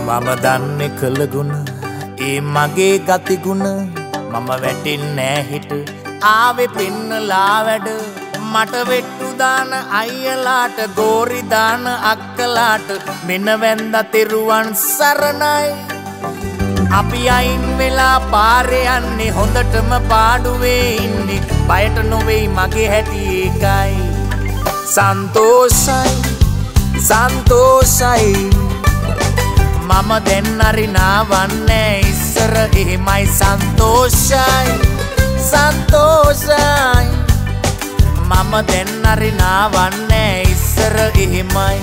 මම දන්නේ කළගුණ ඒ මගේ ගතිගුණ මම වැටින්නේ හිට ආවේ පින්නලා වැඩ මට වෙට්ටු දාන අයියලාට ගෝරි දාන අක්කලාට මෙන්න වැන්ද තෙරුවන් සරණයි අපි අයින් වෙලා පාරේ යන්නේ හොඳටම පාඩුවේ ඉන්නේ බයට නොවේයි මගේ හැටි ඒකයි සන්තෝසයි සන්තෝසයි මම දැන් හරි නාවන්නේ ඉස්සර එහෙමයි සන්තෝෂයි සන්තෝෂයි මම දැන් හරි නාවන්නේ ඉස්සර එහෙමයි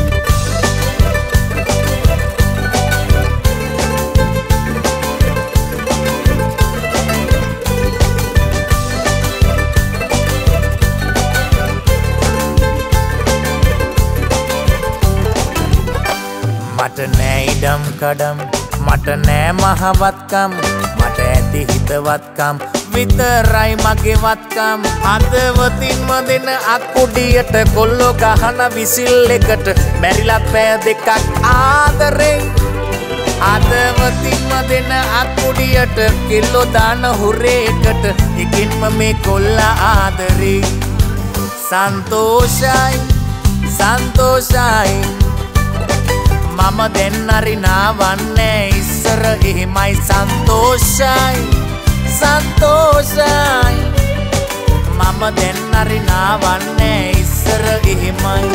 මට නෑ ඉඩම් කඩම් මට නෑ මහවත්කම් මට ඇති හිතවත්කම් විතරයි මගේ වත්කම් අදවතින්ම දෙන අක්කුඩියට කොල්ලෝ ගහන විසිල් එකට මැරිලත් පෑ දෙකක් ආදරෙන් අදවතින්ම දෙන අක්කුඩියට කිල්ලෝ දාන හුරේකට එකින්ම මේ කොල්ලා ආදරේ සන්තෝෂයි සන්තෝෂයි මම දැන් හරි නාවන්නේ ඉස්සර එහෙමයි සන්තෝෂයි සන්තෝෂයි මම දැන් හරි නාවන්නේ ඉස්සර එහෙමයි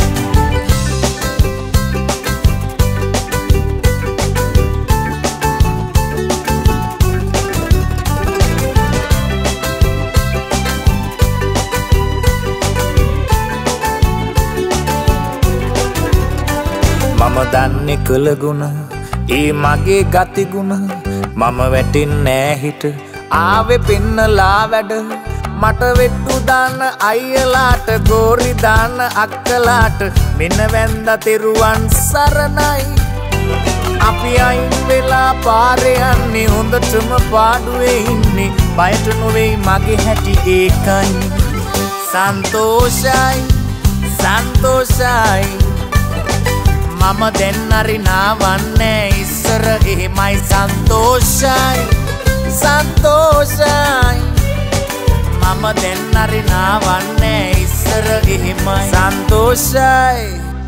මම දන්නේ කළගුණ ඒ මගේ ගතිගුණ මම වැටින්නේ හිට ආවේ පින්නලා වැඩ මට වෙට්ටු දාන අයියලාට ගෝරි දාන අක්කලාට මෙන්න වැන්ද තෙරුවන් සරණයි අපි අයින් වෙලා පාරේ යන්නේ හොඳටම පාඩුවේ ඉන්නේ බයට නොවේයි මගේ හැටි ඒකයි සන්තෝෂයි සන්තෝෂයි මම දැන් හරි නාවන්නේ ඉස්සර එහෙමයි සන්තෝෂයි සන්තෝෂයි මම දැන් හරි නාවන්නේ ඉස්සර එහෙමයි සන්තෝෂයි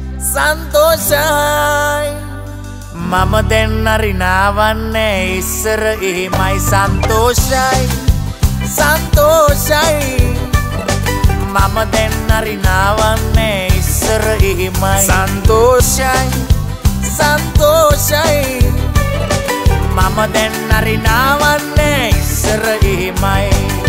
සන්තෝෂයි මම දැන් හරි නාවන්නේ ඉස්සර එහෙමයි සන්තෝෂයි සන්තෝෂයි මම දැන් හරි නාවන්නේ ඉස්සර එහෙමයි සන්තෝෂයි සන්තෝෂයි මම දැන් හරි නාවන්නේ ඉස්සර එහෙමයි